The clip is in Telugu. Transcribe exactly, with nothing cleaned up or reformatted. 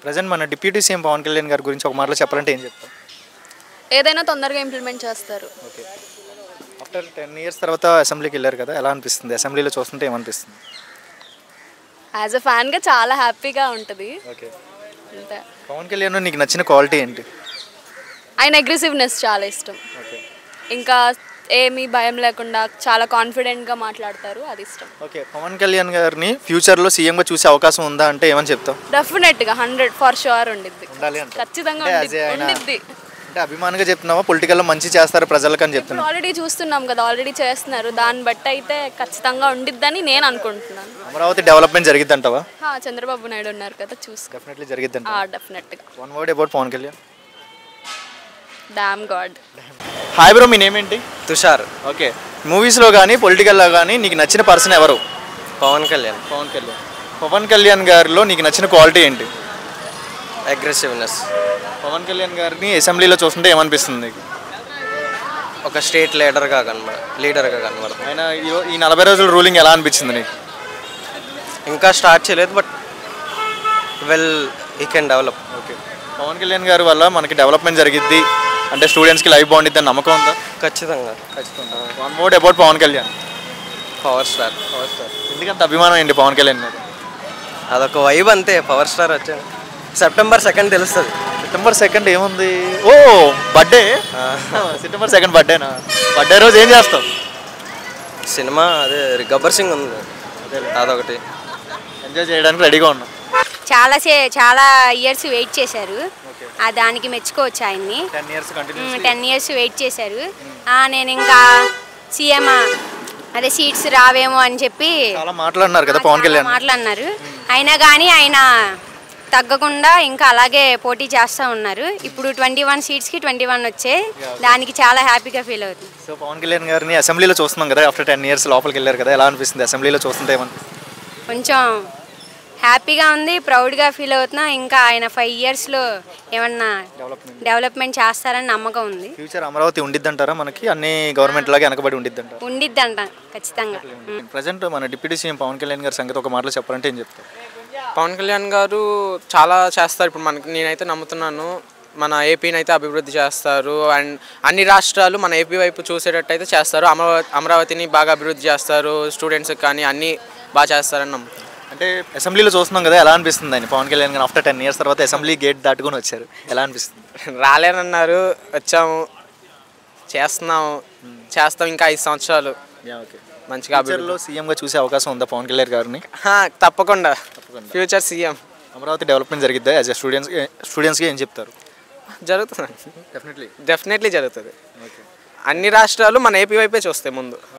ప్రెజెంట్ మన డిప్యూటీ సీఎం పవన్ కళ్యాణ్ గారి గురించి ఒక మాటలో చెప్పాలంటే ఏం చెప్తాం? ఏదైనా తొందరగా ఇంప్లిమెంట్ చేస్తారు. ఓకే. ఆఫ్టర్ టెన్ ఇయర్స్ తర్వాత అసెంబ్లీకి వెళ్ళారు కదా, ఎలా అనిపిస్తుంది? అసెంబ్లీలో చూస్తుంటే ఏమనిపిస్తుంది? యాజ్ అ ఫ్యాన్గా చాలా హ్యాపీగా ఉంటుంది. ఓకే. అంతే. పవన్ కళ్యాణ్ నీకు నచ్చిన క్వాలిటీ ఏంటి? ఆయన అగ్రెసివ్నెస్ చాలా ఇష్టం. ఓకే. ఇంకా ఏమీ భయం లేకుండా చాలా కాన్ఫిడెంట్గా మాట్లాడతారు, అది ఇష్టం. ఓకే. పవన్ కళ్యాణ్ గారిని ఫ్యూచర్లో సీఎంగా చూసే అవకాశం ఉందా అంటే ఏమని చెప్తావు? డెఫినెట్గా హండ్రెడ్ ఫర్ షూర్ ఉండిద్ది. ఉండాలి అంట. ఖచ్చితంగా అంటే ఉండిద్ది. as a ఆయన- ఉండిద్ది. అంటే అభిమానంగా చెప్తున్నావా, పొలిటికల్లో మంచి చేస్తారు ప్రజలకు అని చెప్తున్నా? ఆల్రెడీ చూస్తున్నాం కదా, ఆల్రెడీ చేస్తున్నారు. దాన్ని బట్టి అయితే ఖచ్చితంగా ఉండిద్దని నేను అనుకుంటున్నాను. అమరావతి డెవలప్మెంట్ జరిగిద్ది అంటావా? హా, చంద్రబాబు నాయుడు ఉన్నారు కదా, చూసుకో. డెఫినెట్లీ జరిగిద్ది అంట. డెఫినెట్గా. One word about Pawan Kalyan. Damn God. Hi bro, మీ నేమ్ ఏంటి? తుషార్. ఓకే. మూవీస్లో కానీ పొలిటికల్లో కానీ నీకు నచ్చిన పర్సన్ ఎవరు? పవన్ కళ్యాణ్. పవన్ కళ్యాణ్. పవన్ కళ్యాణ్ గారిలో నీకు నచ్చిన క్వాలిటీ ఏంటి? అగ్రెసివ్నెస్. పవన్ కళ్యాణ్ గారిని అసెంబ్లీలో చూస్తుంటే ఏమనిపిస్తుంది నీకు? ఒక స్టేట్ లీడర్గా కనబడ లీడర్గా కనబడుతుంది. ఆయన ఈ- ఈ నలభై రోజుల రూలింగ్ ఎలా అనిపించింది నీకు? ఇంకా స్టార్ట్ చేయలేదు, but well I can develop. Okay. Pawan Kalyan గారి వల్ల మనకి డెవలప్మెంట్ జరిగిద్ది అంటే స్టూడెంట్స్కి లైఫ్ బాగుండిద్ది అని నమ్మకం ఉందా? ఖచ్చితంగా. ఖచ్చితంగా. One word about Pawan Kalyan. Power star. Power star. ఎందుకంత అభిమానం ఏంటి పవన్ కళ్యాణ్ మీద? అదొక వైబ్ అంతే. పవర్ స్టార్ వచ్చాను సెప్టెంబర్ సెకండ్ తెలుస్తుంది. సెప్టెంబర్ సెకండ్ ఏముంది? ఓ బర్త్డే. సెప్టెంబర్ సెకండ్ బర్త్డేనా? బర్త్డే రోజు ఏం చేస్తావు? సినిమా అదే గబ్బర్ సింగ్ ఉంది, అదొకటి ఎంజాయ్ చేయడానికి రెడీగా ఉన్నాం. చాలా సే చాలా ఇయర్స్ వెయిట్ చేశారు, ఆ దానికి మెచ్చుకోవచ్చు ఆయన్ని. Ten years continue. Ten years wait చేశారు. ఆ, నేను ఇంకా సీఎం అదే సీట్స్ రావేమో అని చెప్పి చాలా మాట్లాడినారు కదా పవన్ కళ్యాణ్. మాట్లాడినారు. అయినా కానీ ఆయన తగ్గకుండా ఇంకా అలాగే పోటీ చేస్తూ ఉన్నారు. ఇప్పుడు ట్వంటీ వన్ సీట్స్కి ట్వంటీ వన్ వచ్చాయి, దానికి చాలా హ్యాపీగా ఫీల్ అవుతుంది. సో పవన్ కళ్యాణ్ గారిని అసెంబ్లీలో చూస్తున్నాం కదా, ఆఫ్టర్ టెన్ ఇయర్స్ లోపలికి వెళ్ళారు కదా, ఎలా అనిపిస్తుంది? అసెంబ్లీలో చూస్తుంటే ఏమనిపిస్తుంది? కొంచెం హ్యాపీగా ఉంది, ప్రౌడ్గా ఫీల్ అవుతున్నా. ఇంకా ఆయన ఫైవ్ ఇయర్స్లో ఏమన్నా డెవలప్మెంట్ డెవలప్మెంట్ చేస్తారని నమ్మకం ఉంది. ఫ్యూచర్ అమరావతి ఉండిద్దంటారా మనకి? అన్ని గవర్నమెంట్ లాగా వెనకబడి ఉండిద్దంటారా? ఉండిద్దంట ఖచ్చితంగా. ప్రజెంట్ మన డిప్యూటీ సీఎం పవన్ కళ్యాణ్ గారి సంగతి ఒక మాటలో చెప్పాలంటే ఏం చెప్తారు? పవన్ కళ్యాణ్ గారు చాలా చేస్తారు. ఇప్పుడు మనకి నేనైతే నమ్ముతున్నాను, మన ఏపీని అయితే అభివృద్ధి చేస్తారు. అండ్ అన్ని రాష్ట్రాలు మన ఏపీ వైపు చూసేటట్టు అయితే చేస్తారు. అమరావతి అమరావతిని బాగా అభివృద్ధి చేస్తారు. స్టూడెంట్స్కి కానీ అన్నీ బాగా చేస్తారని నమ్ముతున్నాను. అంటే అసెంబ్లీలో చూస్తున్నాం కదా, ఎలా అనిపిస్తుంది ఆయన పవన్ కళ్యాణ్ గారు ఆఫ్టర్ టెన్ ఇయర్స్ తర్వాత అసెంబ్లీ గేట్ దాటుకొని వచ్చారు, ఎలా అనిపిస్తుంది? రాలేనన్నారు, వచ్చాము, చేస్తున్నాము, చేస్తాం ఇంకా ఐదు సంవత్సరాలు ఓకే. మంచిగా ఫ్యూచర్లో సీఎంగా చూసే అవకాశం ఉందా పవన్ కళ్యాణ్ గారిని? తప్పకుండా ఫ్యూచర్ సీఎం. అమరావతి డెవలప్మెంట్ జరిగిద్దా? యాజ్ ఎ స్టూడెంట్స్ స్టూడెంట్స్కి ఏం చెప్తారు? జరుగుతుంది. డెఫినెట్లీ డెఫినెట్లీ జరుగుతుంది. అన్ని రాష్ట్రాలు మన ఏపీ వైపే చూస్తాయి ముందు.